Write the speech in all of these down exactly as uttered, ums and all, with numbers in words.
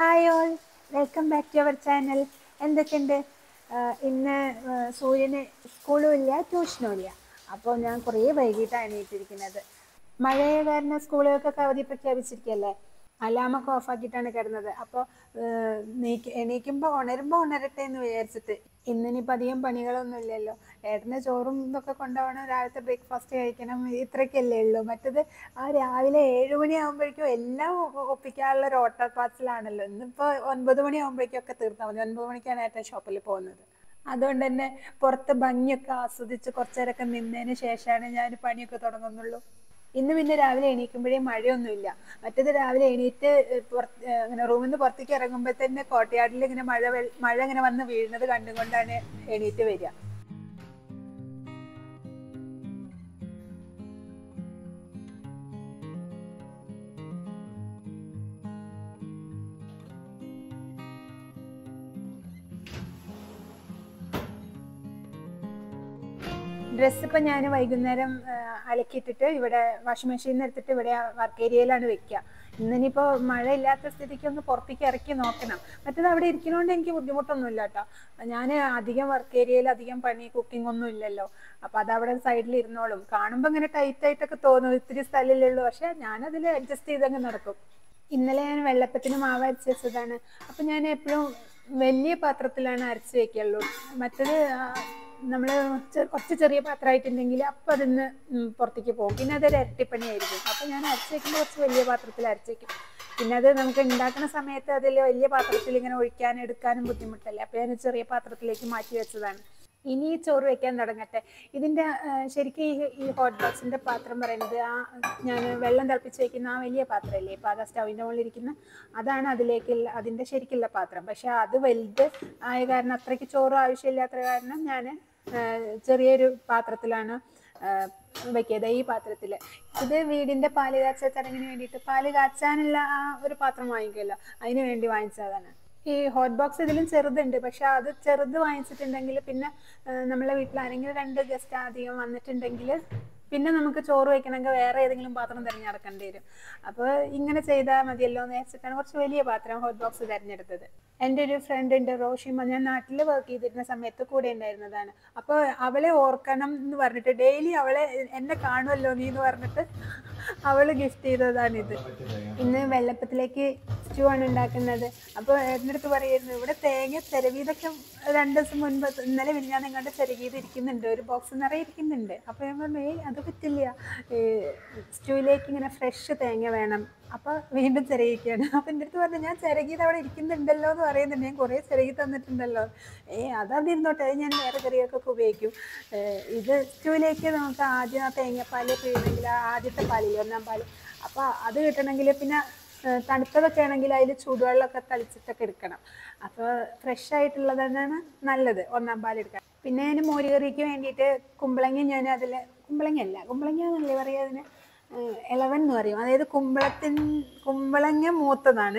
Hi all, welcome back to our channel. എന്തൊക്കെയുണ്ട്? ഇന്ന് സൂര്യന് സ്കൂളും ഇല്ല ട്യൂഷനും ഇല്ല. അപ്പോൾ ഞാൻ കുറേ വൈകിട്ടാണ് എണീറ്റിരിക്കുന്നത്. മഴയെ കാരണം സ്കൂളുകൾക്കൊക്കെ അവധി പ്രഖ്യാപിച്ചിരിക്കുകയല്ലേ. അലാമൊക്കെ ഓഫാക്കിയിട്ടാണ് കിടന്നത്. അപ്പോൾ എണീക്കുമ്പോൾ ഉണരുമ്പോൾ ഉണരട്ടെ എന്ന് വിചാരിച്ചിട്ട്. ഇന്നിനിപ്പോൾ അധികം പണികളൊന്നും ഇല്ലല്ലോ. ഏട്ടന് ചോറും ഇതൊക്കെ കൊണ്ടുപോകണം, രാവിലത്തെ ബ്രേക്ക്ഫാസ്റ്റ് കഴിക്കണം, ഇത്രയൊക്കെയല്ലേ ഉള്ളൂ. മറ്റത് ആ രാവിലെ ഏഴ് മണിയാകുമ്പോഴേക്കും എല്ലാം ഒപ്പിക്കാനുള്ള ഒരു ഓട്ടപ്പാച്ചിലാണല്ലോ. ഇന്നിപ്പോൾ ഒൻപത് മണിയാകുമ്പോഴേക്കൊക്കെ തീർത്താൽ മതി. ഒൻപത് മണിക്കാണ് ഏട്ടൻ ഷോപ്പിൽ പോകുന്നത്. അതുകൊണ്ട് തന്നെ പുറത്ത് ഭംഗിയൊക്കെ ആസ്വദിച്ച് കുറച്ചു നേരമൊക്കെ നിന്നതിന് ശേഷമാണ് ഞാൻ പണിയൊക്കെ തുടങ്ങുന്നുള്ളൂ. ഇന്ന് പിന്നെ രാവിലെ എണീക്കുമ്പോഴേ മഴയൊന്നുമില്ല. മറ്റേത് രാവിലെ എണീറ്റ് പുറത്ത് ഇങ്ങനെ റൂമിൽ നിന്ന് പുറത്തേക്ക് ഇറങ്ങുമ്പോൾ തന്നെ കോട്ടയാടിൽ ഇങ്ങനെ മഴ മഴ ഇങ്ങനെ വന്ന് വീഴുന്നത് കണ്ടുകൊണ്ടാണ് എണീറ്റ് വരിക. ഡ്രസ്സ് ഇപ്പം ഞാൻ വൈകുന്നേരം അലക്കിയിട്ടിട്ട് ഇവിടെ വാഷിംഗ് മെഷീനിൽ എടുത്തിട്ട് ഇവിടെ വർക്ക് ഏരിയയിലാണ് വെക്കുക. ഇന്നിനിപ്പോൾ മഴ ഇല്ലാത്ത സ്ഥിതിക്ക് ഒന്ന് പുറത്തേക്ക് ഇറക്കി നോക്കണം. മറ്റേത് അവിടെ ഇരിക്കുന്നതുകൊണ്ട് എനിക്ക് ബുദ്ധിമുട്ടൊന്നുമില്ല കേട്ടോ. ഞാൻ അധികം വർക്ക് ഏരിയയിൽ അധികം പണി കുക്കിംഗ് ഒന്നും ഇല്ലല്ലോ. അപ്പം അതവിടെ സൈഡിൽ ഇരുന്നോളും. കാണുമ്പോൾ ഇങ്ങനെ ടൈറ്റ് ആയിട്ടൊക്കെ തോന്നും, ഇത്തിരി സ്ഥലമല്ലേ ഉള്ളൂ. പക്ഷെ ഞാനതിൽ അഡ്ജസ്റ്റ് ചെയ്തങ്ങ് നടക്കും. ഇന്നലെ ഞാൻ വെള്ളപ്പത്തിന് മാവ് അരച്ച് വെച്ചതാണ്. അപ്പം ഞാൻ എപ്പോഴും വലിയ പാത്രത്തിലാണ് അരച്ച് വെക്കുള്ളൂ. മറ്റത് നമ്മൾ കുറച്ച് ചെറിയ പാത്രമായിട്ടുണ്ടെങ്കിൽ അപ്പം അതിന്ന് പുറത്തേക്ക് പോകും. പിന്നെ അതൊരു ഇരട്ടിപ്പണിയായിരിക്കും. അപ്പം ഞാൻ അരച്ച് വയ്ക്കുമ്പോൾ കുറച്ച് വലിയ പാത്രത്തിൽ അരച്ച് വയ്ക്കും. പിന്നെ അത് നമുക്ക് ഉണ്ടാക്കുന്ന സമയത്ത് അതിൽ വലിയ പാത്രത്തിൽ ഇങ്ങനെ ഒഴിക്കാനും എടുക്കാനും ബുദ്ധിമുട്ടല്ലേ. അപ്പം ഞാൻ ചെറിയ പാത്രത്തിലേക്ക് മാറ്റി വെച്ചതാണ്. ഇനി ചോറ് വെക്കാൻ തുടങ്ങട്ടെ. ഇതിൻ്റെ ശരിക്കും ഈ ഈ ഹോട്ട് ബോക്സിൻ്റെ പാത്രം പറയുന്നത് ആ ഞാൻ വെള്ളം തിളപ്പിച്ച് വയ്ക്കുന്ന ആ വലിയ പാത്രമല്ലേ, ഇപ്പോൾ അതാ സ്റ്റൗവിൻ്റെ മുകളിൽ ഇരിക്കുന്ന, അതാണ് അതിലേക്കുള്ള അതിൻ്റെ ശരിക്കുള്ള പാത്രം. പക്ഷെ അത് വലുത് ആയ കാരണം അത്രയ്ക്ക് ചോറ് ആവശ്യമില്ലാത്ത കാരണം ഞാൻ ചെറിയൊരു പാത്രത്തിലാണ് വെക്കിയത്. ഈ പാത്രത്തിൽ ഇത് വീടിൻ്റെ പാല് കാച്ച ചടങ്ങിന് വേണ്ടിയിട്ട് പാല് കാച്ചാനുള്ള ആ ഒരു പാത്രം വാങ്ങിക്കുമല്ലോ, അതിന് വേണ്ടി വാങ്ങിച്ചതാണ്. ഈ ഹോട്ട് ബോക്സ് ഇതിലും ചെറുതുണ്ട്. പക്ഷെ അത് ചെറുത് വാങ്ങിച്ചിട്ടുണ്ടെങ്കിൽ പിന്നെ നമ്മളെ വീട്ടിൽ ആരെങ്കിലും രണ്ട് ഗസ്റ്റ് അധികം വന്നിട്ടുണ്ടെങ്കിൽ പിന്നെ നമുക്ക് ചോറ് വയ്ക്കണമെങ്കിൽ വേറെ ഏതെങ്കിലും പാത്രം തിരഞ്ഞെടുക്കേണ്ടി വരും. അപ്പോൾ ഇങ്ങനെ ചെയ്താൽ മതിയല്ലോ എന്ന് വെച്ചിട്ടാണ് കുറച്ച് വലിയ പാത്രം ഹോട്ട് ബോക്സ് തിരഞ്ഞെടുത്തത്. എൻ്റെ ഒരു ഫ്രണ്ട് ഉണ്ട്, റോഷിമ. ഞാൻ നാട്ടിൽ വർക്ക് ചെയ്തിരുന്ന സമയത്ത് കൂടെ ഉണ്ടായിരുന്നതാണ്. അപ്പോൾ അവളെ ഓർക്കണം എന്ന് പറഞ്ഞിട്ട് ഡെയിലി അവളെ എന്നെ കാണുമല്ലോ നീ എന്ന് പറഞ്ഞിട്ട് അവൾ ഗിഫ്റ്റ് ചെയ്തതാണിത്. ഇന്ന് വെള്ളപ്പത്തിലേക്ക് സ്റ്റൂ ആണ് ഉണ്ടാക്കുന്നത്. അപ്പോൾ എൻ്റെ അടുത്ത് പറയുമായിരുന്നു, ഇവിടെ തേങ്ങ ചിരവിയതൊക്കെ രണ്ട് ദിവസം മുൻപ് ഇന്നലെ ഞാൻ നിങ്ങളുടെ ചിരകിയത് ഇരിക്കുന്നുണ്ട്, ഒരു ബോക്സ് നിറയെ ഇരിക്കുന്നുണ്ട്. അപ്പോൾ ഞാൻ പറഞ്ഞു ഏയ് അത് പറ്റില്ല, സ്റ്റൂവിലേക്ക് ഇങ്ങനെ ഫ്രഷ് തേങ്ങ വേണം. അപ്പോൾ വീണ്ടും ചിരകിക്കുകയാണ്. അപ്പം എൻ്റെ അടുത്ത് പറഞ്ഞു ഞാൻ ചിരകിയത് അവിടെ ഇരിക്കുന്നുണ്ടല്ലോ എന്ന് പറയുന്നുണ്ട്, ഞാൻ കുറേ ചിരകി തന്നിട്ടുണ്ടല്ലോ. ഏ അതവിടെ ഇരുന്നോട്ടെ, അത് ഞാൻ വേറെ കറികൾക്കൊക്കെ ഉപയോഗിക്കും. ഇത് സ്റ്റൂവിലേക്ക് നമുക്ക് ആദ്യം ആ തേങ്ങാപ്പാൽ പിഴിയണമെങ്കിൽ ആദ്യത്തെ പാലില്ല ഒന്നാം പാൽ, അപ്പോൾ അത് കിട്ടണമെങ്കിൽ പിന്നെ തണുത്തതൊക്കെ ആണെങ്കിൽ അതിൽ ചൂടുവെള്ളമൊക്കെ തളിച്ചിട്ടൊക്കെ എടുക്കണം. അപ്പോൾ ഫ്രഷ് ആയിട്ടുള്ളത് തന്നെയാണ് നല്ലത് ഒന്നാം പാൽ എടുക്കാൻ. പിന്നെ ഞാൻ മോരുകറിക്ക് വേണ്ടിയിട്ട് കുമ്പളങ്ങ ഞാൻ അതിൽ കുമ്പളങ്ങ അല്ല കുമ്പളങ്ങ എന്നല്ലേ പറയുക അതിന്, ഇലവൻ എന്ന് പറയും. അതായത് കുമ്പളത്തിൻ കുമ്പളങ്ങ മൂത്തതാണ്,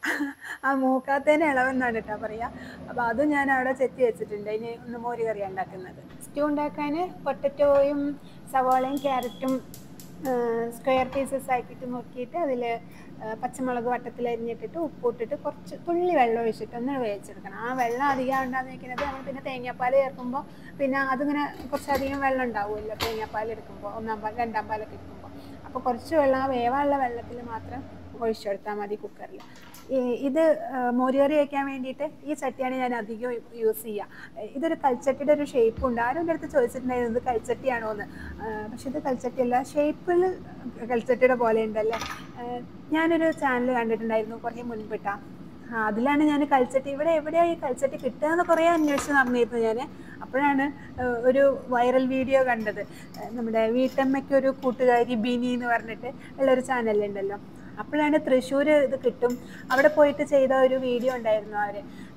ആ മൂക്കാത്തതിന് ഇളവൻ എന്നാണ് കേട്ടോ പറയുക. അപ്പോൾ അതും ഞാൻ അവിടെ ചെത്തി വെച്ചിട്ടുണ്ട്. ഇനി ഒന്ന് മോര് കറി ഉണ്ടാക്കുന്നത്. സ്റ്റൂ ഉണ്ടാക്കാൻ പൊട്ടറ്റോയും സവാളയും ക്യാരറ്റും സ്ക്വയർ പീസസ് ആക്കിയിട്ട് നോക്കിയിട്ട് അതിൽ പച്ചമുളക് വട്ടത്തിൽ അരിഞ്ഞിട്ടിട്ട് ഉപ്പിട്ടിട്ട് കുറച്ച് തുള്ളി വെള്ളം ഒഴിച്ചിട്ട് ഒന്ന് വേവിച്ചെടുക്കണം. ആ വെള്ളം അധികം ഉണ്ടാകുന്ന വെക്കുന്നത് നമ്മൾ പിന്നെ തേങ്ങാപ്പാൽ ചേർക്കുമ്പോൾ പിന്നെ അതിങ്ങനെ കുറച്ചധികം വെള്ളം ഉണ്ടാവുമല്ലോ തേങ്ങാപ്പാൽ എടുക്കുമ്പോൾ, ഒന്നാം പാൽ രണ്ടാം പാലൊക്കെ എടുക്കുമ്പോൾ. അപ്പോൾ കുറച്ച് വെള്ളം ആ വേവാനുള്ള വെള്ളത്തിൽ മാത്രം ഒഴിച്ചെടുത്താൽ മതി കുക്കറിൽ. ഇത് മോരുകറി വയ്ക്കാൻ വേണ്ടിയിട്ട് ഈ ചട്ടിയാണ് ഞാൻ അധികം യൂസ് ചെയ്യുക. ഇതൊരു കൽച്ചട്ടിയുടെ ഒരു ഷേപ്പുണ്ട്. ആരും എൻ്റെ അടുത്ത് ചോദിച്ചിട്ടുണ്ടായിരുന്നു ഇത് കൽച്ചട്ടിയാണോ എന്ന്. പക്ഷെ ഇത് കൽച്ചട്ടിയല്ല, ഷേപ്പിൽ കൽച്ചട്ടിയുടെ പോലെ ഉണ്ടല്ലേ. ഞാനൊരു ചാനൽ കണ്ടിട്ടുണ്ടായിരുന്നു കുറേ മുൻപിട്ടാ, അതിലാണ് ഞാൻ കൽച്ചട്ടി ഇവിടെ എവിടെയാണ് ഈ കൽച്ചട്ടി കിട്ടുക എന്ന് കുറേ അന്വേഷിച്ച് നടന്നിരുന്നു ഞാൻ. അപ്പോഴാണ് ഒരു വൈറൽ വീഡിയോ കണ്ടത്. നമ്മുടെ വീട്ടമ്മയ്ക്കൊരു കൂട്ടുകാരി ബിനി എന്ന് പറഞ്ഞിട്ട് ഉള്ളൊരു ചാനലുണ്ടല്ലോ, അപ്പോഴാണ് തൃശ്ശൂർ ഇത് കിട്ടും അവിടെ പോയിട്ട് ചെയ്ത ഒരു വീഡിയോ ഉണ്ടായിരുന്നു അവർ,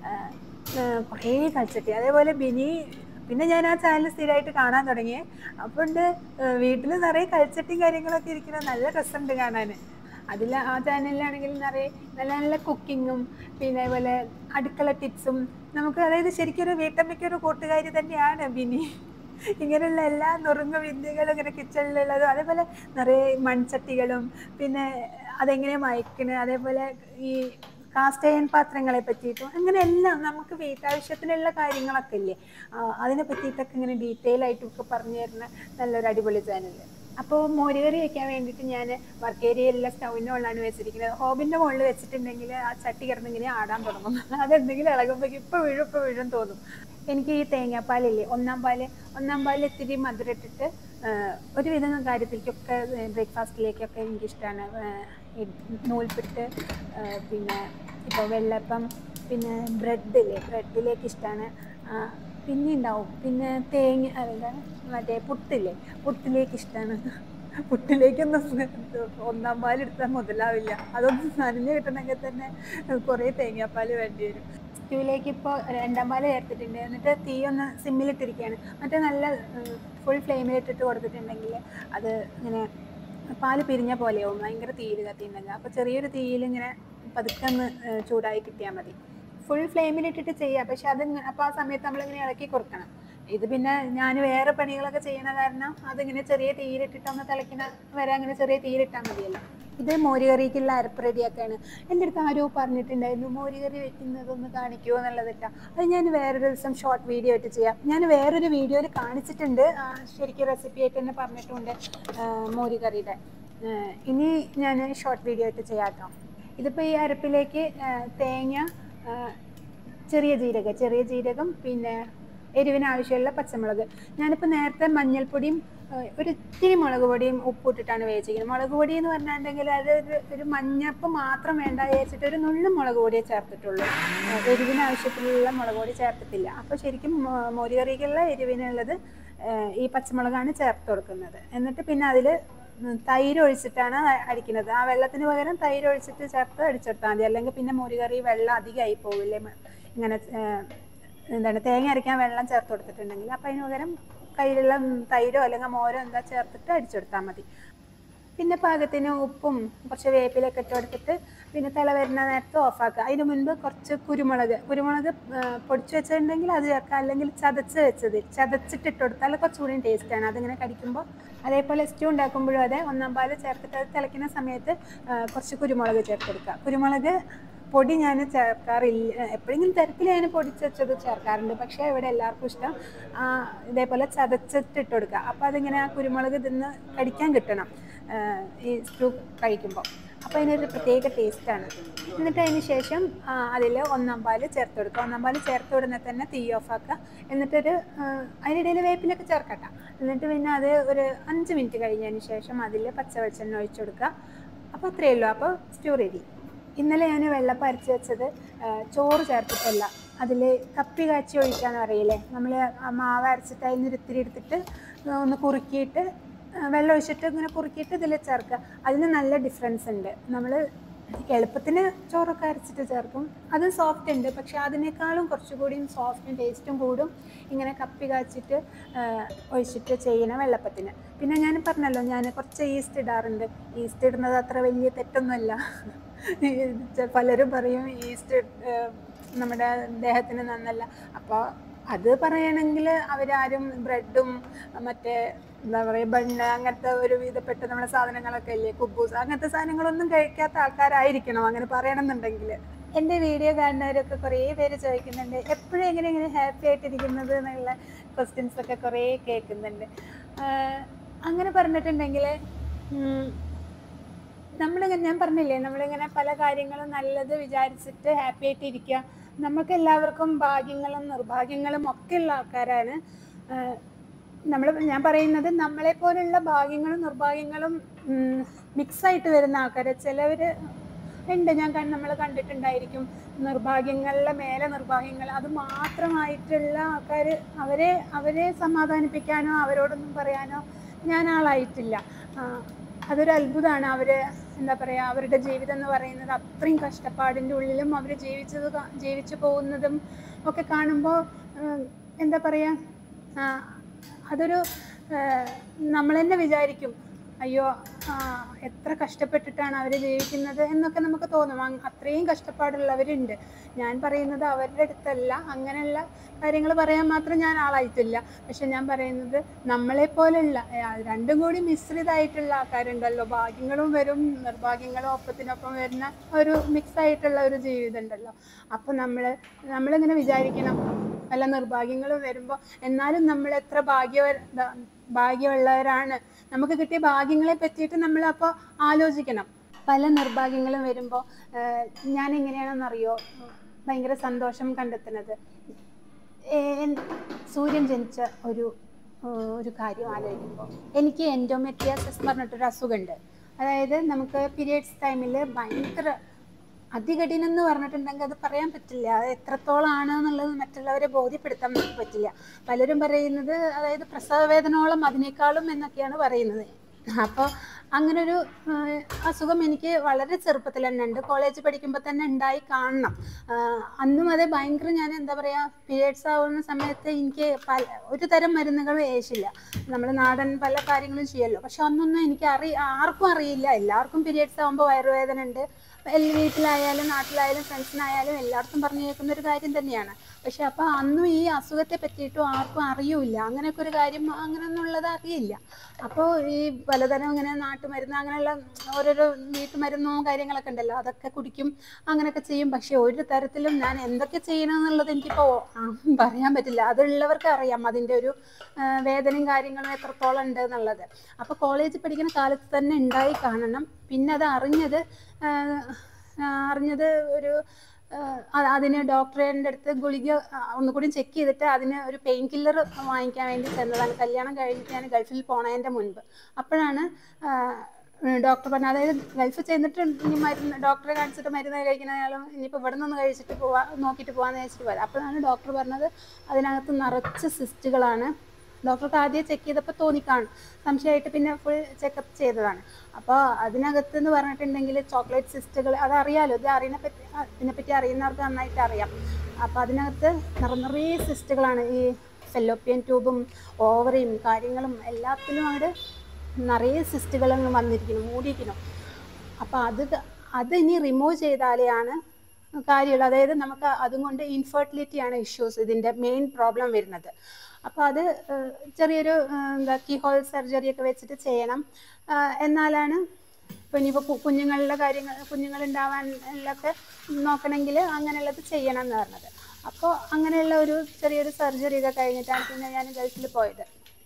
കുറേ കൽച്ചട്ടി. അതേപോലെ ബിനി പിന്നെ ഞാൻ ആ ചാനൽ സ്ഥിരമായിട്ട് കാണാൻ തുടങ്ങി. അപ്പോൾ ഉണ്ട് വീട്ടിൽ നിറയെ കൽച്ചട്ടിയും കാര്യങ്ങളൊക്കെ ഇരിക്കുന്നത്, നല്ല രസമുണ്ട് കാണാൻ. അതിൽ ആ ചാനലിലാണെങ്കിൽ നിറയെ നല്ല നല്ല കുക്കിങ്ങും പിന്നെ അതുപോലെ അടുക്കള ടിപ്സും നമുക്ക്, അതായത് ശരിക്കും ഒരു വീട്ടമ്മയ്ക്കൊരു കൂട്ടുകാരി തന്നെയാണ് ബിനി. ഇങ്ങനെയുള്ള എല്ലാ നുറുങ്ങ വിദ്യകളും ഇങ്ങനെ കിച്ചണിലുള്ളതും, അതേപോലെ നിറയെ മൺചട്ടികളും പിന്നെ അതെങ്ങനെ മയക്കണ്, അതേപോലെ ഈ കാസ്റ്റ് അയൺ പാത്രങ്ങളെ പറ്റിയിട്ടും അങ്ങനെ എല്ലാം നമുക്ക് വീട്ടാവശ്യത്തിനുള്ള കാര്യങ്ങളൊക്കെ ഇല്ലേ, അതിനെ പറ്റിയിട്ടൊക്കെ ഇങ്ങനെ ഡീറ്റെയിൽ ആയിട്ടൊക്കെ പറഞ്ഞു തരുന്ന നല്ലൊരു അടിപൊളി ചാനൽ. അപ്പോൾ മോരുകറി വെക്കാൻ വേണ്ടിയിട്ട് ഞാൻ വർക്ക് ഏരിയയിലുള്ള സ്റ്റൗവിൻ്റെ മുകളിലാണ് വെച്ചിരിക്കുന്നത്. ഹോബിൻ്റെ മുകളിൽ വെച്ചിട്ടുണ്ടെങ്കിൽ ആ ചട്ടി കിടന്ന് ഇങ്ങനെ ആടാൻ തുടങ്ങും. അതെന്തെങ്കിലും ഇളകുമ്പോഴേക്കും ഇപ്പോൾ വീഴും ഇപ്പോൾ വീഴും തോന്നും. എനിക്ക് ഈ തേങ്ങാപ്പാലില്ലേ, ഒന്നാം പാല് ഒന്നാം പാലിൽ ഇത്തിരി മധുരം ഇട്ടിട്ട് ഒരുവിധം കാര്യത്തിലേക്കൊക്കെ ബ്രേക്ക്ഫാസ്റ്റിലേക്കൊക്കെ എനിക്കിഷ്ടമാണ്. ഈ നൂൽപ്പിട്ട്, പിന്നെ ഇപ്പോൾ വെള്ളപ്പം, പിന്നെ ബ്രെഡില്ലേ ബ്രെഡിലേക്ക് ഇഷ്ടമാണ്. പിന്നെ ഉണ്ടാവും പിന്നെ തേങ്ങ എന്താണ് മറ്റേ പുട്ടില്ലേ പുട്ടിലേക്ക് ഇഷ്ടമാണ്. പുട്ടിലേക്കൊന്നും ഒന്നാം പാലെടുത്താൽ മുതലാവില്ല. അതൊന്നും നനഞ്ഞ് കിട്ടണമെങ്കിൽ തന്നെ കുറേ തേങ്ങാപ്പാൽ വേണ്ടി വരും. സ്റ്റൂവിലേക്ക് ഇപ്പോൾ രണ്ടാം പാല് ചേർത്തിട്ടുണ്ട്. എന്നിട്ട് തീ ഒന്ന് സിമ്മിലിട്ടിരിക്കുകയാണ്. മറ്റേ നല്ല ഫുൾ ഫ്ലെയിമിലിട്ടിട്ട് കൊടുത്തിട്ടുണ്ടെങ്കിൽ അത് ഇങ്ങനെ പാല് പിരിഞ്ഞ പോലെയാവും, ഭയങ്കര തീയിൽ കത്തിയിട്ടുണ്ടെങ്കിൽ. അപ്പോൾ ചെറിയൊരു തീയിൽ ഇങ്ങനെ പതുക്കെ ഒന്ന് ചൂടായി കിട്ടിയാൽ മതി. ഫുൾ ഫ്ലെയിമിലിട്ടിട്ട് ചെയ്യുക, പക്ഷെ അത് അപ്പോൾ ആ സമയത്ത് നമ്മളിങ്ങനെ ഇളക്കി കൊടുക്കണം. ഇത് പിന്നെ ഞാൻ വേറെ പണികളൊക്കെ ചെയ്യണ കാരണം അതിങ്ങനെ ചെറിയ തീയിലിട്ടിട്ടൊന്ന് തിളയ്ക്കുന്ന വരെ അങ്ങനെ ചെറിയ തീയിലിട്ടാൽ മതിയല്ലോ. ഇത് മോരുകറിക്കുള്ള അരപ്പ് റെഡിയാക്കാണ്. എൻ്റെ അടുത്ത് ആരോ പറഞ്ഞിട്ടുണ്ടായിരുന്നു മോരുകറി വെക്കുന്നതൊന്ന് കാണിക്കുമോ എന്നുള്ളതിട്ടാ. അത് ഞാൻ വേറൊരു ദിവസം ഷോർട്ട് വീഡിയോ ആയിട്ട് ചെയ്യാം. ഞാൻ വേറൊരു വീഡിയോയിൽ കാണിച്ചിട്ടുണ്ട്, ശരിക്കും റെസിപ്പി ആയിട്ട് തന്നെ പറഞ്ഞിട്ടുണ്ട് മോരുകറിയുടെ. ഇനി ഞാൻ ഷോർട്ട് വീഡിയോ ആയിട്ട് ചെയ്യാം കേട്ടോ. ഇതിപ്പോൾ ഈ അരപ്പിലേക്ക് തേങ്ങ, ചെറിയ ജീരകം ചെറിയ ജീരകം പിന്നെ എരിവിന് ആവശ്യമുള്ള പച്ചമുളക്. ഞാനിപ്പോൾ നേരത്തെ മഞ്ഞൾപ്പൊടിയും ഒരു ഇത്തിരി മുളക് പൊടിയും ഉപ്പിട്ടിട്ടാണ് വേവിച്ചിരിക്കുന്നത്. മുളക് പൊടി എന്ന് പറഞ്ഞിട്ടുണ്ടെങ്കിൽ അത് ഒരു മഞ്ഞപ്പ് മാത്രം വേണ്ട വിചാരിച്ചിട്ട് ഒരു നുള്ളു മുളക് പൊടിയെ ചേർത്തിട്ടുള്ളൂ. എരിവിന് ആവശ്യത്തിലുള്ള മുളക് പൊടി ചേർത്തിട്ടില്ല. അപ്പോൾ ശരിക്കും മോരുകറിക്കുള്ള എരിവിനുള്ളത് ഈ പച്ചമുളകാണ് ചേർത്ത് കൊടുക്കുന്നത്. എന്നിട്ട് പിന്നെ അതിൽ തൈര് ഒഴിച്ചിട്ടാണ് അടിക്കുന്നത്. ആ വെള്ളത്തിന് പകരം തൈര് ഒഴിച്ചിട്ട് ചേർത്ത് അടിച്ചെടുത്താൽ മതി. അല്ലെങ്കിൽ പിന്നെ മോരുകറി വെള്ളം അധികമായി പോവില്ലേ, ഇങ്ങനെ എന്താണ് തേങ്ങ അരയ്ക്കാൻ വെള്ളം ചേർത്ത് കൊടുത്തിട്ടുണ്ടെങ്കിൽ. അപ്പം അതിന് പകരം കയ്യിലുള്ള തൈരോ അല്ലെങ്കിൽ മോരോ എന്താ ചേർത്തിട്ട് അടിച്ചെടുത്താൽ മതി. പിന്നെ പാകത്തിന് ഉപ്പും കുറച്ച് വേപ്പിലൊക്കെ ഇട്ട് കൊടുത്തിട്ട് പിന്നെ തിള വരുന്ന നേരത്ത് ഓഫാക്കുക. അതിന് മുൻപ് കുറച്ച് കുരുമുളക് കുരുമുളക് പൊടിച്ച് വെച്ചിട്ടുണ്ടെങ്കിൽ അത് ചേർക്കുക, അല്ലെങ്കിൽ ചതച്ച് വെച്ചത് ചതച്ചിട്ട് ഇട്ട് കൊടുത്താൽ കുറച്ചുകൂടി ടേസ്റ്റാണ് അതിങ്ങനെ കടിക്കുമ്പോൾ. അതേപോലെ സ്റ്റൂ ഉണ്ടാക്കുമ്പോഴും അതെ, ഒന്നാം പാല് ചേർത്തിട്ട് അത് തിളയ്ക്കുന്ന സമയത്ത് കുറച്ച് കുരുമുളക് ചേർത്തെടുക്കുക. കുരുമുളക് പൊടി ഞാൻ ചേർക്കാറില്ല, എപ്പോഴെങ്കിലും തിരക്കിൽ ഞാൻ പൊടിച്ച് വെച്ചത് ചേർക്കാറുണ്ട്. പക്ഷേ ഇവിടെ എല്ലാവർക്കും ഇഷ്ടം ഇതേപോലെ ചതച്ചിട്ട് ഇട്ട് കൊടുക്കുക. അപ്പോൾ അതിങ്ങനെ ആ കുരുമുളക് തിന്ന് കടിക്കാൻ കിട്ടണം ഈ സ്റ്റൂ കഴിക്കുമ്പോൾ. അപ്പോൾ അതിനൊരു പ്രത്യേക ടേസ്റ്റാണ്. എന്നിട്ട് അതിന് ശേഷം അതിൽ ഒന്നാം പാല് ചേർത്ത് കൊടുക്കുക. ഒന്നാം പാല് ചേർത്ത് ഉടനെ തന്നെ തീ ഓഫാക്കുക. എന്നിട്ടൊരു അതിനിടയിൽ വേപ്പിലൊക്കെ ചേർക്കട്ടെ. എന്നിട്ട് പിന്നെ അത് ഒരു അഞ്ച് മിനിറ്റ് കഴിഞ്ഞതിന് ശേഷം അതിൽ പച്ച വെളിച്ചെണ്ണ ഒഴിച്ചു കൊടുക്കുക. അപ്പോൾ അത്രയേ ഉള്ളൂ. അപ്പോൾ സ്റ്റൂ റെഡി. ഇന്നലെ ഞാൻ വെള്ളപ്പം അരച്ച് വെച്ചത് ചോറ് ചേർത്തിട്ടല്ല, അതിൽ കപ്പി കാച്ചി ഒഴിക്കാന്ന് അറിയില്ലേ, നമ്മൾ മാവ് അരച്ചിട്ട് അതിൽ നിന്ന് ഇത്തിരി എടുത്തിട്ട് ഒന്ന് കുറുക്കിയിട്ട് വെള്ളം ഒഴിച്ചിട്ട് ഇങ്ങനെ കുറുക്കിയിട്ട് ഇതിൽ ചേർക്കുക. അതിന് നല്ല ഡിഫറൻസ് ഉണ്ട്. നമ്മൾ എളുപ്പത്തിന് ചോറൊക്കെ അരച്ചിട്ട് ചേർക്കും, അത് സോഫ്റ്റ് ഉണ്ട്. പക്ഷെ അതിനേക്കാളും കുറച്ചുകൂടിയും സോഫ്റ്റും ടേസ്റ്റും കൂടും ഇങ്ങനെ കപ്പി കാച്ചിട്ട് ഒഴിച്ചിട്ട് ചെയ്യുന്ന വെള്ളപ്പത്തിന്. പിന്നെ ഞാൻ പറഞ്ഞല്ലോ, ഞാൻ കുറച്ച് ഈസ്റ്റ് ഇടാറുണ്ട്. ഈസ്റ്റ് ഇടുന്നത് അത്ര വലിയ തെറ്റൊന്നുമല്ല. പലരും പറയും ഈസ്റ്റ് നമ്മുടെ ദേഹത്തിന് നന്നല്ല. അപ്പോൾ അത് പറയണമെങ്കിൽ അവരാരും ബ്രെഡും മറ്റേ എന്താ പറയുക ബണ്ണ് അങ്ങനത്തെ ഒരു വിധപ്പെട്ട നമ്മുടെ സാധനങ്ങളൊക്കെ ഇല്ലേ, കുബൂസ് അങ്ങനത്തെ സാധനങ്ങളൊന്നും കഴിക്കാത്ത ആൾക്കാരായിരിക്കണം അങ്ങനെ പറയണമെന്നുണ്ടെങ്കിൽ. എൻ്റെ വീഡിയോ കാണുന്നവരൊക്കെ കുറേ പേര് ചോദിക്കുന്നുണ്ട് എപ്പോഴും എങ്ങനെ ഇങ്ങനെ ഹാപ്പി ആയിട്ടിരിക്കുന്നത് എന്നുള്ള ക്വസ്റ്റ്യൻസൊക്കെ കുറേ കേൾക്കുന്നുണ്ട്. അങ്ങനെ പറഞ്ഞിട്ടുണ്ടെങ്കിൽ നമ്മളിങ്ങനെ ഞാൻ പറഞ്ഞില്ലേ, നമ്മളിങ്ങനെ പല കാര്യങ്ങളും നല്ലത് വിചാരിച്ചിട്ട് ഹാപ്പി ആയിട്ട് ഇരിക്കുക. നമുക്ക് എല്ലാവർക്കും ഭാഗ്യങ്ങളും നിർഭാഗ്യങ്ങളും ഒക്കെ ഉള്ള ആൾക്കാരാണ് നമ്മൾ. ഞാൻ പറയുന്നത് നമ്മളെപ്പോലുള്ള ഭാഗ്യങ്ങളും നിർഭാഗ്യങ്ങളും മിക്സായിട്ട് വരുന്ന ആൾക്കാർ ചിലവർ ഉണ്ട്. ഞാൻ നമ്മൾ കണ്ടിട്ടുണ്ടായിരിക്കും നിർഭാഗ്യങ്ങളുടെ മേലെ നിർഭാഗ്യങ്ങൾ, അത് മാത്രമായിട്ടുള്ള ആൾക്കാർ. അവരെ അവരെ സമാധാനിപ്പിക്കാനോ അവരോടൊന്നും പറയാനോ ഞാൻ ആളായിട്ടില്ല. അതൊരു അത്ഭുതമാണ്. അവർ എന്താ പറയുക, അവരുടെ ജീവിതം എന്ന് പറയുന്നത് അത്രയും കഷ്ടപ്പാടിൻ്റെ ഉള്ളിലും അവർ ജീവിച്ചത് ജീവിച്ചു പോകുന്നതും ഒക്കെ കാണുമ്പോൾ എന്താ പറയുക, അതൊരു നമ്മൾ തന്നെ വിചാരിക്കും അയ്യോ ആ, എത്ര കഷ്ടപ്പെട്ടിട്ടാണ് അവർ ജീവിക്കുന്നത് എന്നൊക്കെ നമുക്ക് തോന്നും. അങ് അത്രയും കഷ്ടപ്പാടുള്ളവരുണ്ട്. ഞാൻ പറയുന്നത് അവരുടെ അടുത്തല്ല, അങ്ങനെയുള്ള കാര്യങ്ങൾ പറയാൻ മാത്രം ഞാൻ ആളായിട്ടില്ല. പക്ഷെ ഞാൻ പറയുന്നത് നമ്മളെപ്പോലുള്ള ആ, രണ്ടും കൂടി മിശ്രിതമായിട്ടുള്ള ആൾക്കാരുണ്ടല്ലോ, ഭാഗ്യങ്ങളും വരും നിർഭാഗ്യങ്ങളും ഒപ്പത്തിനൊപ്പം വരുന്ന ഒരു മിക്സ് ആയിട്ടുള്ള ഒരു ജീവിതം ഉണ്ടല്ലോ. അപ്പം നമ്മൾ നമ്മളിങ്ങനെ വിചാരിക്കണം വല്ല നിർഭാഗ്യങ്ങളും വരുമ്പോൾ എന്നാലും നമ്മൾ എത്ര ഭാഗ്യവ ഭാഗ്യമുള്ളവരാണ്, നമുക്ക് കിട്ടിയ ഭാഗ്യങ്ങളെ പറ്റിയിട്ട് നമ്മൾ അപ്പോൾ ആലോചിക്കണം. പല നിർഭാഗ്യങ്ങളും വരുമ്പോൾ ഞാൻ എങ്ങനെയാണെന്നറിയോ ഭയങ്കര സന്തോഷം കണ്ടെത്തുന്നത്, ഏ- സൂര്യൻ ജനിച്ച ഒരു ഒരു കാര്യം ആലോചിക്കുമ്പോൾ എനിക്ക് എൻഡോമെട്രിയോസിസ് എന്ന് പറഞ്ഞിട്ടൊരു അസുഖമുണ്ട്. അതായത് നമുക്ക് പീരിയഡ്സ് ടൈമിൽ ഭയങ്കര അതികഠിനം എന്ന് പറഞ്ഞിട്ടുണ്ടെങ്കിൽ അത് പറയാൻ പറ്റില്ല, അത് എത്രത്തോളമാണ് എന്നുള്ളത് മറ്റുള്ളവരെ ബോധ്യപ്പെടുത്താൻ നമുക്ക് പറ്റില്ല. പലരും പറയുന്നത് അതായത് പ്രസവ വേദനയോളം അതിനേക്കാളും എന്നൊക്കെയാണ് പറയുന്നത്. അപ്പോൾ അങ്ങനൊരു ആഹ്, അസുഖം എനിക്ക് വളരെ ചെറുപ്പത്തിൽ തന്നെ ഉണ്ട്, കോളേജ് പഠിക്കുമ്പോൾ തന്നെ ഉണ്ടായി കാണണം. ആഹ്, അന്നും അതേ ഭയങ്കര ഞാൻ എന്താ പറയുക പീരിയഡ്സ് ആവുന്ന സമയത്ത് എനിക്ക് പല ഒരു തരം മരുന്നുകൾ ഏശില്ല. നമ്മൾ നാടൻ പല കാര്യങ്ങളും ചെയ്യുമല്ലോ, പക്ഷെ അന്നൊന്നും എനിക്ക് അറി ആർക്കും അറിയില്ല. എല്ലാവർക്കും പീരിയഡ്സ് ആകുമ്പോൾ വയറുവേദന ഉണ്ട്, എല്ലാ വീട്ടിലായാലും നാട്ടിലായാലും ഫ്രണ്ട്സിനായാലും എല്ലാവർക്കും പറഞ്ഞു കേൾക്കുന്ന ഒരു കാര്യം തന്നെയാണ്. പക്ഷെ അപ്പോൾ അന്നും ഈ അസുഖത്തെ പറ്റിയിട്ടും ആർക്കും അറിയൂല, അങ്ങനെയൊക്കെ ഒരു കാര്യം അങ്ങനെയൊന്നുള്ളത് അറിയില്ല. അപ്പോൾ ഈ പലതരം ഇങ്ങനെ നാട്ടുമരുന്ന് അങ്ങനെയുള്ള ഓരോരോ വീട്ടുമരുന്നും കാര്യങ്ങളൊക്കെ ഉണ്ടല്ലോ, അതൊക്കെ കുടിക്കും, അങ്ങനെയൊക്കെ ചെയ്യും. പക്ഷെ ഒരു തരത്തിലും ഞാൻ എന്തൊക്കെ ചെയ്യണമെന്നുള്ളത് എനിക്കിപ്പോൾ പറയാൻ പറ്റില്ല. അതുള്ളവർക്ക് അറിയാം അതിൻ്റെ ഒരു ആ, വേദനയും കാര്യങ്ങളും എത്രത്തോളം ഉണ്ട് എന്നുള്ളത്. അപ്പോൾ കോളേജിൽ പഠിക്കുന്ന കാലത്ത് തന്നെ ഉണ്ടായി കാണണം. പിന്നെ അത് അറിഞ്ഞത് ആ, ആ, അറിഞ്ഞത് ഒരു ആ, അതിന് ഡോക്ടറിൻ്റെ അടുത്ത് ഗുളിക ആ, ഒന്നുകൂടി ചെക്ക് ചെയ്തിട്ട് അതിന് ഒരു പെയിൻ കില്ലർ വാങ്ങിക്കാൻ വേണ്ടി ചെന്നതാണ്. കല്യാണം കഴിഞ്ഞിട്ട് ഞാൻ ഗൾഫിൽ പോണതിൻ്റെ മുൻപ്. അപ്പോഴാണ് ഡോക്ടർ പറഞ്ഞത്, അതായത് ഗൾഫ് ചെന്നിട്ട് ഇനി മരുന്ന് ഡോക്ടറെ കാണിച്ചിട്ട് മരുന്ന് കഴിക്കുന്നയാളും ഇനിയിപ്പോൾ ഇവിടെ നിന്ന് കഴിച്ചിട്ട് പോവാ നോക്കിയിട്ട് പോകാമെന്ന് വെച്ചിട്ട് പോയത്. അപ്പോഴാണ് ഡോക്ടർ പറഞ്ഞത് അതിനകത്ത് നിറച്ച് സിസ്റ്റുകളാണ്. ഡോക്ടർക്ക് ആദ്യം ചെക്ക് ചെയ്തപ്പോൾ തോന്നിക്കാണും, സംശയമായിട്ട് പിന്നെ ഫുൾ ചെക്കപ്പ് ചെയ്തതാണ്. അപ്പോൾ അതിനകത്ത് എന്ന് പറഞ്ഞിട്ടുണ്ടെങ്കിൽ ചോക്ലേറ്റ് സിസ്റ്റുകൾ, അതറിയാലോ, ഇത് അറിയുന്ന പറ്റി ഇതിനെപ്പറ്റി അറിയുന്നവർക്ക് നന്നായിട്ട് അറിയാം. അപ്പോൾ അതിനകത്ത് നിറ നിറയെ സിസ്റ്റുകളാണ്. ഈ ഫെല്ലോപ്പിയൻ ട്യൂബും ഓവറിയും കാര്യങ്ങളും എല്ലാത്തിലും അവിടെ നിറയെ സിസ്റ്റുകൾ വന്നിരിക്കുന്നു, മൂടിയിരിക്കുന്നു. അപ്പോൾ അത് അത് ഇനി റിമൂവ് ചെയ്താലെയാണ് കാര്യമുള്ളൂ. അതായത് നമുക്ക് അതുകൊണ്ട് ഇൻഫെർട്ടിലിറ്റിയാണ് ഇഷ്യൂസ്, ഇതിൻ്റെ മെയിൻ പ്രോബ്ലം വരുന്നത്. അപ്പോൾ അത് ചെറിയൊരു എന്താ കീ ഹോൾ സർജറി ഒക്കെ വെച്ചിട്ട് ചെയ്യണം. എന്നാലാണ് ഇപ്പോൾ ഇനിയിപ്പോൾ കുഞ്ഞുങ്ങളുടെ കാര്യങ്ങൾ കുഞ്ഞുങ്ങളുണ്ടാവാനൊക്കെ നോക്കണമെങ്കിൽ അങ്ങനെയുള്ളത് ചെയ്യണം എന്ന് പറഞ്ഞത്. അപ്പോൾ അങ്ങനെയുള്ള ഒരു ചെറിയൊരു സർജറി ഒക്കെ കഴിഞ്ഞിട്ടാണ് പിന്നെ ഞാൻ ഗൾഫിൽ പോയത്.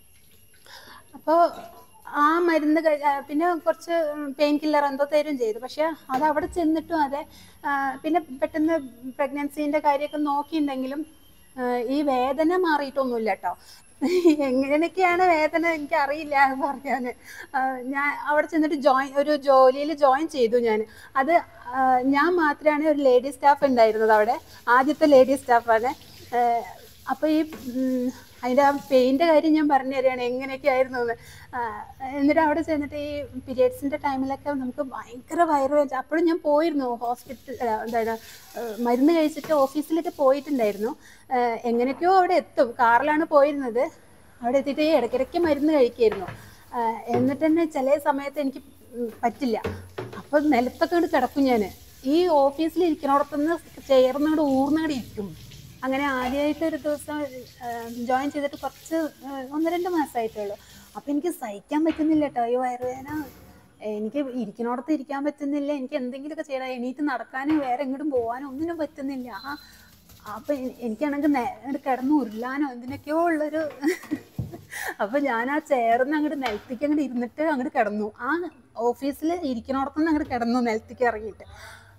അപ്പോൾ ആ മരുന്ന് പിന്നെ കുറച്ച് പെയിൻ കില്ലർ എന്തോ തരും ചെയ്തു. പക്ഷെ അത് അവിടെ ചെന്നിട്ടും അതെ, പിന്നെ പെട്ടെന്ന് പ്രഗ്നൻസീൻ്റെ കാര്യമൊക്കെ നോക്കിയിട്ടുണ്ടെങ്കിലും ഈ വേദന മാറിയിട്ടൊന്നുമില്ല കേട്ടോ. എങ്ങനെയൊക്കെയാണ് വേദന എനിക്കറിയില്ല എന്ന് പറയാൻ. ഞാൻ അവിടെ ചെന്നിട്ട് ജോയിൻ ഒരു ജോലിയിൽ ജോയിൻ ചെയ്തു ഞാൻ. അത് ഞാൻ മാത്രമാണ് ഒരു ലേഡി സ്റ്റാഫ് ഉണ്ടായിരുന്നത് അവിടെ, ആദ്യത്തെ ലേഡി സ്റ്റാഫാണ്. അപ്പോൾ ഈ അതിൻ്റെ ആ പെയിൻ്റെ കാര്യം ഞാൻ പറഞ്ഞു തരികയാണ് എങ്ങനെയൊക്കെ ആയിരുന്നു എന്ന്. എന്നിട്ട് അവിടെ ചെന്നിട്ട് ഈ പീരിയഡ്സിൻ്റെ ടൈമിലൊക്കെ നമുക്ക് ഭയങ്കര വയറുവേദന. അപ്പോഴും ഞാൻ പോയിരുന്നു ഹോസ്പിറ്റൽ, എന്താണ് മരുന്ന് കഴിച്ചിട്ട് ഓഫീസിലൊക്കെ പോയിട്ടുണ്ടായിരുന്നു. എങ്ങനെയൊക്കെയോ അവിടെ എത്തും, കാറിലാണ് പോയിരുന്നത്. അവിടെ എത്തിയിട്ട് ഈ ഇടയ്ക്കിടയ്ക്ക് മരുന്ന് കഴിക്കുമായിരുന്നു. എന്നിട്ട് തന്നെ ചില സമയത്ത് എനിക്ക് പറ്റില്ല, അപ്പോൾ നിലത്തൊക്കെ കൊണ്ട് കിടക്കും ഞാൻ. ഈ ഓഫീസിൽ ഇരിക്കണോടത്തുനിന്ന് ചേർന്നോട് ഊർന്നോട് ഇരിക്കും. അങ്ങനെ ആദ്യമായിട്ട് ഒരു ദിവസം ജോയിൻ ചെയ്തിട്ട് കുറച്ച് ഒന്ന് രണ്ട് മാസമായിട്ടുള്ളൂ. അപ്പോൾ എനിക്ക് സഹിക്കാൻ പറ്റുന്നില്ല കേട്ടോ ഈ വയറുവേദന. എനിക്ക് ഇരിക്കണോടത്ത് ഇരിക്കാൻ പറ്റുന്നില്ല, എനിക്ക് എന്തെങ്കിലുമൊക്കെ ചെയ്യണം, എണീറ്റ് നടക്കാനും വേറെ എങ്ങോട്ടും പോകാനോ ഒന്നിനും പറ്റുന്നില്ല. ആ അപ്പം എനിക്കാണെങ്കിൽ നേരെ കിടന്ന് ഉരുളാനോ എന്തിനൊക്കെയോ ഉള്ളൊരു അപ്പോൾ ഞാൻ ആ ചേർന്ന് അങ്ങോട്ട് നിലത്തേക്ക് അങ്ങോട്ട് ഇരുന്നിട്ട് അങ്ങോട്ട് കിടന്നു. ആ ഓഫീസിൽ ഇരിക്കണോടത്തുനിന്ന് അങ്ങോട്ട് കിടന്നു നിലത്തേക്ക് ഇറങ്ങിയിട്ട്.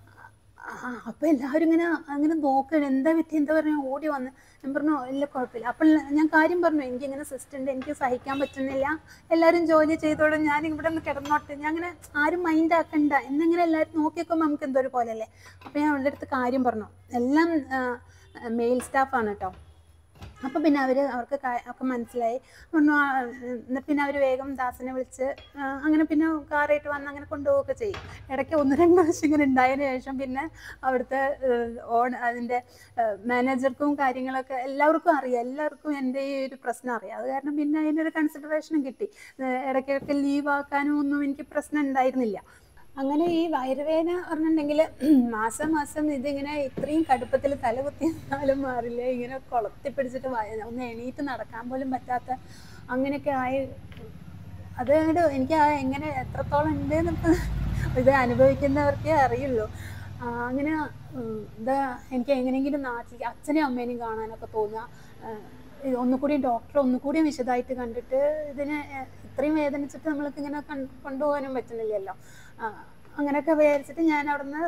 ആ അപ്പോൾ എല്ലാവരും ഇങ്ങനെ അങ്ങനെ നോക്കണം, എന്താ പറ്റി എന്താ പറയുക, ഓടി വന്ന് ഞാൻ പറഞ്ഞു ഇല്ല കുഴപ്പമില്ല. അപ്പോൾ ഞാൻ കാര്യം പറഞ്ഞു, എനിക്കിങ്ങനെ സിസ്റ്റം ഉണ്ട്, എനിക്ക് സഹിക്കാൻ പറ്റുന്നില്ല, എല്ലാവരും ജോലി ചെയ്തോളും, ഞാൻ ഇവിടെ ഒന്ന് കിടന്നോട്ടെ, ഞാൻ അങ്ങനെ ആരും മൈൻഡ് ആക്കണ്ട എന്നിങ്ങനെ എല്ലാവരും നോക്കിയേക്കുമ്പോൾ നമുക്ക് എന്തോ ഒരു പോലെ അല്ലേ. അപ്പോൾ ഞാൻ അവളുടെ അടുത്ത് കാര്യം പറഞ്ഞു. എല്ലാം മെയിൽ സ്റ്റാഫാണ് കേട്ടോ. അപ്പം പിന്നെ അവർ അവർക്ക് ഒക്കെ മനസ്സിലായി. എന്നിട്ട് പിന്നെ അവർ വേഗം ദാസനെ വിളിച്ച് അങ്ങനെ പിന്നെ കാറായിട്ട് വന്ന് അങ്ങനെ കൊണ്ടുപോവുകയൊക്കെ ചെയ്യും. ഇടയ്ക്ക് ഒന്ന് രണ്ട് പ്രാവശ്യം ഇങ്ങനെ ഉണ്ടായതിനു ശേഷം പിന്നെ അവിടുത്തെ ഓൺ അതിൻ്റെ മാനേജർക്കും കാര്യങ്ങളൊക്കെ എല്ലാവർക്കും അറിയാം, എല്ലാവർക്കും എൻ്റെ ഈ ഒരു പ്രശ്നം അറിയാം. അത് കാരണം പിന്നെ അതിനൊരു കൺസിഡറേഷനും കിട്ടി. ഇടയ്ക്കൊക്കെ ലീവ് ആക്കാനും ഒന്നും എനിക്ക് പ്രശ്നം ഉണ്ടായിരുന്നില്ല. അങ്ങനെ ഈ വയറുവേദന പറഞ്ഞിട്ടുണ്ടെങ്കിൽ മാസം മാസം ഇതിങ്ങനെ ഇത്രയും കടുപ്പത്തിൽ തലകുത്തിയാലും മാറില്ല, ഇങ്ങനെ കൊളത്തി പിടിച്ചിട്ട് ഒന്ന് എണീറ്റ് നടക്കാൻ പോലും പറ്റാത്ത അങ്ങനെയൊക്കെ ആയി. അത് എനിക്ക് എങ്ങനെ എത്രത്തോളം ഉണ്ടെന്ന് ഇത് അനുഭവിക്കുന്നവർക്കേ അറിയുള്ളൂ. അങ്ങനെ ഇതാ എനിക്ക് എങ്ങനെയെങ്കിലും നാട്ടിൽ അച്ഛനെയും അമ്മേനെയും കാണാനൊക്കെ തോന്നുക. ഒന്നുകൂടി ഡോക്ടറെ ഒന്നുകൂടി വിശദമായിട്ട് കണ്ടിട്ട് ഇതിനെ ഇത്രയും വേദനിച്ചിട്ട് നമ്മൾക്ക് ഇങ്ങനെ കൊണ്ടുപോകാനും പറ്റുന്നില്ലല്ലോ. അങ്ങനെയൊക്കെ വിചാരിച്ചിട്ട് ഞാൻ അവിടുന്ന്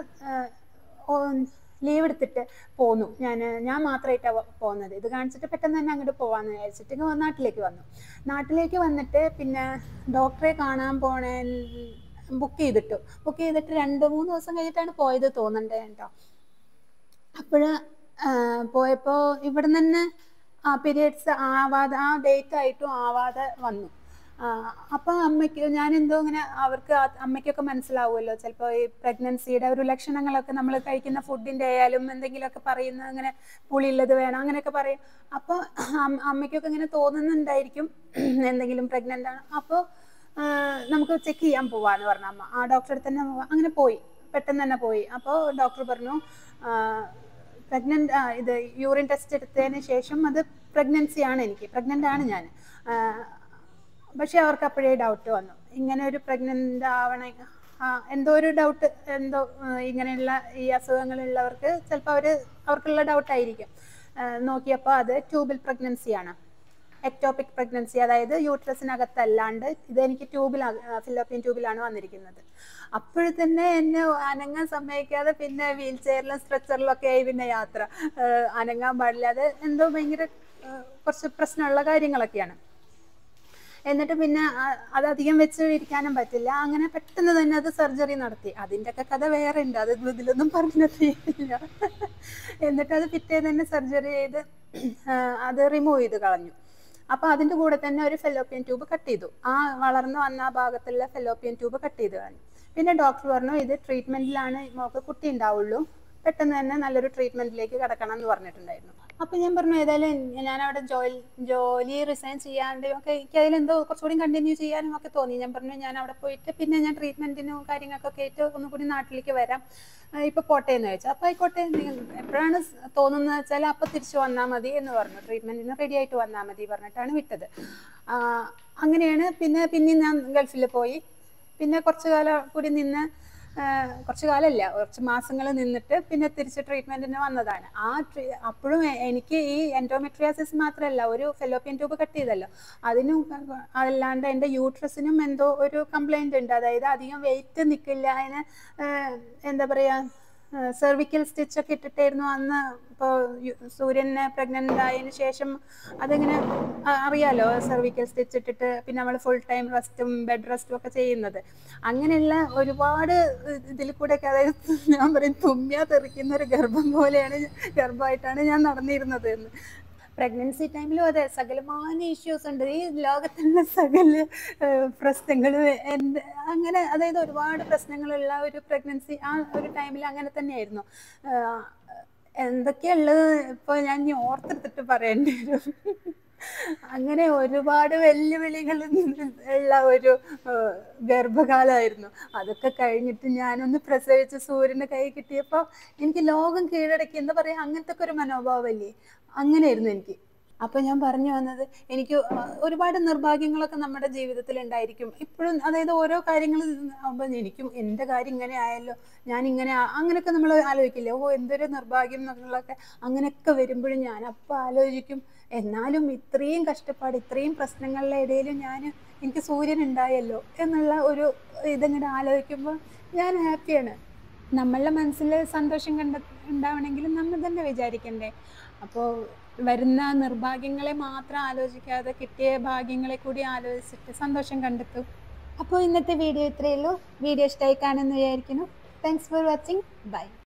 ലീവ് എടുത്തിട്ട് പോന്നു. ഞാൻ ഞാൻ മാത്രമായിട്ടാണ് പോകുന്നത്. ഇത് കാണിച്ചിട്ട് പെട്ടെന്ന് തന്നെ അങ്ങോട്ട് പോകാമെന്ന് വിചാരിച്ചിട്ട് നാട്ടിലേക്ക് വന്നു. നാട്ടിലേക്ക് വന്നിട്ട് പിന്നെ ഡോക്ടറെ കാണാൻ പോണേ ബുക്ക് ചെയ്തിട്ടു ബുക്ക് ചെയ്തിട്ട് രണ്ട് മൂന്ന് ദിവസം കഴിഞ്ഞിട്ടാണ് പോയത് തോന്നണ്ടേ കേട്ടോ. അപ്പോൾ പോയപ്പോൾ ഇവിടെ തന്നെ ആ പീരിയഡ്സ് ആവാതെ ആ ഡേറ്റ് ആയിട്ടും ആവാതെ വന്നു. അപ്പം അമ്മയ്ക്ക് ഞാൻ എന്തോ ഇങ്ങനെ അവർക്ക് അമ്മയ്ക്കൊക്കെ മനസ്സിലാവുമല്ലോ ചിലപ്പോൾ ഈ പ്രഗ്നൻസിയുടെ ഒരു ലക്ഷണങ്ങളൊക്കെ നമ്മൾ കഴിക്കുന്ന ഫുഡിൻ്റെ ആയാലും എന്തെങ്കിലുമൊക്കെ പറയുന്ന അങ്ങനെ പുളിയുള്ളത് വേണം അങ്ങനെയൊക്കെ പറയും. അപ്പോൾ അമ്മയ്ക്കൊക്കെ ഇങ്ങനെ തോന്നുന്നുണ്ടായിരിക്കും എന്തെങ്കിലും പ്രഗ്നൻ്റ് ആണ്. അപ്പോൾ നമുക്ക് ചെക്ക് ചെയ്യാൻ പോവാന്ന് പറഞ്ഞ അമ്മ. ആ ഡോക്ടറെ തന്നെ അങ്ങനെ പോയി, പെട്ടെന്ന് തന്നെ പോയി. അപ്പോൾ ഡോക്ടർ പറഞ്ഞു പ്രഗ്നൻ്റ് ഇത് യൂറിൻ ടെസ്റ്റ് എടുത്തതിന് ശേഷം അത് പ്രഗ്നൻസി ആണ്, എനിക്ക് പ്രഗ്നൻ്റ് ആണ് ഞാൻ. പക്ഷെ അവർക്ക് അപ്പോഴേ ഡൗട്ട് വന്നു, ഇങ്ങനെ ഒരു പ്രഗ്നൻ്റ് ആവണ എന്തോ ഒരു ഡൗട്ട്, എന്തോ ഇങ്ങനെയുള്ള ഈ അസുഖങ്ങളുള്ളവർക്ക് ചിലപ്പോൾ അവർ അവർക്കുള്ള ഡൗട്ടായിരിക്കും. നോക്കിയപ്പോൾ അത് ട്യൂബൽ പ്രഗ്നൻസിയാണ്, എക്ടോപിക് പ്രഗ്നൻസി, അതായത് യൂട്രസിനകത്തല്ലാണ്ട് ഇതെനിക്ക് ട്യൂബിലാണ്, ഫിലോപ്പിയൻ ട്യൂബിലാണ് വന്നിരിക്കുന്നത്. അപ്പോഴും തന്നെ എന്നെ അനങ്ങാൻ സമ്മതിക്കാതെ പിന്നെ വീൽ ചെയറിലും സ്ട്രെച്ചറിലും ഒക്കെ ആയി പിന്നെ യാത്ര. അനങ്ങാൻ പാടില്ലാതെ എന്തോ ഭയങ്കര കുറച്ച് പ്രശ്നമുള്ള കാര്യങ്ങളൊക്കെയാണ്. എന്നിട്ട് പിന്നെ അതധികം വെച്ച് ഇരിക്കാനും പറ്റില്ല. അങ്ങനെ പെട്ടെന്ന് തന്നെ അത് സർജറി നടത്തി. അതിൻ്റെ ഒക്കെ കഥ വേറെ ഉണ്ട്, അത് ഇതിലൊന്നും പറഞ്ഞിട്ടില്ല. എന്നിട്ട് അത് പിറ്റേ തന്നെ സർജറി ചെയ്ത് അത് റിമൂവ് ചെയ്ത് കളഞ്ഞു. അപ്പോൾ അതിൻ്റെ കൂടെ തന്നെ ഒരു ഫെലോപ്പിയൻ ട്യൂബ് കട്ട് ചെയ്തു. ആ വളർന്നു വന്ന ആ ഭാഗത്തുള്ള ഫെലോപ്പിയൻ ട്യൂബ് കട്ട് ചെയ്ത് കളഞ്ഞു. പിന്നെ ഡോക്ടർ പറഞ്ഞു ഇത് ട്രീറ്റ്മെൻറ്റിലാണ് മോൾക്ക് കുട്ടി ഉണ്ടാവുള്ളൂ, പെട്ടെന്ന് തന്നെ നല്ലൊരു ട്രീറ്റ്മെൻറ്റിലേക്ക് കിടക്കണം എന്ന് പറഞ്ഞിട്ടുണ്ടായിരുന്നു. അപ്പോൾ ഞാൻ പറഞ്ഞു ഏതായാലും ഞാനവിടെ ജോലി ജോലി റിസൈൻ ചെയ്യാണ്ട് ഒക്കെ എനിക്ക് അതിലെന്തോ കുറച്ചുകൂടി കണ്ടിന്യൂ ചെയ്യാനും ഒക്കെ തോന്നി. ഞാൻ പറഞ്ഞു ഞാൻ അവിടെ പോയിട്ട് പിന്നെ ഞാൻ ട്രീറ്റ്മെൻറ്റിനും കാര്യങ്ങൾക്കൊക്കെ ആയിട്ട് ഒന്നുകൂടി നാട്ടിലേക്ക് വരാം, ഇപ്പോൾ പോട്ടെ എന്ന് ചോദിച്ചു. അപ്പോൾ ആയിക്കോട്ടെ, എപ്പോഴാണ് തോന്നുന്നത് വെച്ചാൽ അപ്പോൾ തിരിച്ചു വന്നാൽ മതി എന്ന് പറഞ്ഞു. ട്രീറ്റ്മെൻറ്റിന് റെഡി ആയിട്ട് വന്നാൽ മതി പറഞ്ഞിട്ടാണ് വിട്ടത്. അങ്ങനെയാണ് പിന്നെ പിന്നെയും ഞാൻ ഗൾഫിൽ പോയി. പിന്നെ കുറച്ച് കാലം കൂടി നിന്ന്, കുറച്ച് കാലമല്ല കുറച്ച് മാസങ്ങൾ നിന്നിട്ട് പിന്നെ തിരിച്ച് ട്രീറ്റ്മെൻറ്റിന് വന്നതാണ്. ആ ട്രീ അപ്പോഴും എനിക്ക് ഈ എൻഡോമെട്രിയാസിസ് മാത്രമല്ല, ഒരു ഫെലോപ്പിയൻ ട്യൂബ് കട്ട് ചെയ്തല്ലോ, അതിനും അല്ലാണ്ട് എൻ്റെ യൂട്രസിനും എന്തോ ഒരു കംപ്ലൈൻറ്റ് ഉണ്ട്. അതായത് അധികം വെയിറ്റ് നിൽക്കില്ല, അതിന് എന്താ പറയുക സെർവിക്കൽ സ്റ്റിച്ചൊക്കെ ഇട്ടിട്ടായിരുന്നു അന്ന്. ഇപ്പോൾ സൂര്യനെ പ്രഗ്നൻ്റ് ആയതിനു ശേഷം അതിങ്ങനെ അറിയാലോ, സെർവിക്കൽ സ്റ്റിച്ച് ഇട്ടിട്ട് പിന്നെ നമ്മൾ ഫുൾ ടൈം റെസ്റ്റും ബെഡ് റെസ്റ്റും ഒക്കെ ചെയ്യുന്നത്. അങ്ങനെയുള്ള ഒരുപാട് ഇതിൽ കൂടെയൊക്കെ, അതായത് ഞാൻ പറയും തുമ്മിയാ തെറിക്കുന്ന ഒരു ഗർഭം പോലെയാണ്, ഗർഭമായിട്ടാണ് ഞാൻ നടന്നിരുന്നത് എന്ന്. പ്രഗ്നൻസി ടൈമിലും അതെ, സകലമായ ഇഷ്യൂസ് ഉണ്ട്. ഈ ലോകത്തുള്ള സകല പ്രശ്നങ്ങളും എന്ത് അങ്ങനെ, അതായത് ഒരുപാട് പ്രശ്നങ്ങളുള്ള ഒരു പ്രഗ്നൻസി ആ ഒരു ടൈമിൽ അങ്ങനെ തന്നെയായിരുന്നു. എന്തൊക്കെയുള്ളത് ഇപ്പോൾ ഞാൻ ഇനി ഓർത്തെടുത്തിട്ട് പറയേണ്ടി വരും. അങ്ങനെ ഒരുപാട് വെല്ലുവിളികൾ ഉള്ള ഒരു ഗർഭകാലമായിരുന്നു. അതൊക്കെ കഴിഞ്ഞിട്ട് ഞാനൊന്ന് പ്രസവിച്ച് സൂര്യൻ്റെ കൈ കിട്ടിയപ്പോൾ എനിക്ക് ലോകം കീഴടക്കി, എന്താ പറയുക, അങ്ങനത്തെ ഒക്കെ ഒരു മനോഭാവമല്ലേ, അങ്ങനെയായിരുന്നു എനിക്ക്. അപ്പോൾ ഞാൻ പറഞ്ഞു വന്നത്, എനിക്ക് ഒരുപാട് നിർഭാഗ്യങ്ങളൊക്കെ നമ്മുടെ ജീവിതത്തിൽ ഉണ്ടായിരിക്കും ഇപ്പോഴും. അതായത് ഓരോ കാര്യങ്ങൾ ആകുമ്പോൾ എനിക്കും എൻ്റെ കാര്യം ഇങ്ങനെ ആയല്ലോ, ഞാനിങ്ങനെ അങ്ങനെയൊക്കെ നമ്മൾ ആലോചിക്കില്ലേ, ഓ എന്തൊരു നിർഭാഗ്യം എന്നുള്ളതൊക്കെ. അങ്ങനെയൊക്കെ വരുമ്പോഴും ഞാൻ അപ്പോൾ ആലോചിക്കും, എന്നാലും ഇത്രയും കഷ്ടപ്പാട് ഇത്രയും പ്രശ്നങ്ങളുടെ ഇടയിലും ഞാൻ എനിക്ക് സൂര്യൻ ഉണ്ടായല്ലോ എന്നുള്ള ഒരു ഇതിങ്ങനെ ആലോചിക്കുമ്പോൾ ഞാൻ ഹാപ്പിയാണ്. നമ്മളുടെ മനസ്സിൽ സന്തോഷം കണ്ട ഉണ്ടാവണമെങ്കിലും നമ്മൾ തന്നെ വിചാരിക്കണ്ടേ. അപ്പോൾ വരുന്ന നിർഭാഗ്യങ്ങളെ മാത്രം ആലോചിക്കാതെ കിട്ടിയ ഭാഗ്യങ്ങളെ കൂടി ആലോചിച്ചിട്ട് സന്തോഷം കണ്ടെത്തും. അപ്പോൾ ഇന്നത്തെ വീഡിയോ ഇത്രയേ ഉള്ളൂ. വീഡിയോ ഇഷ്ടമായി കാണുമെന്ന് വിചാരിക്കുന്നു. Thanks for watching. ബൈ.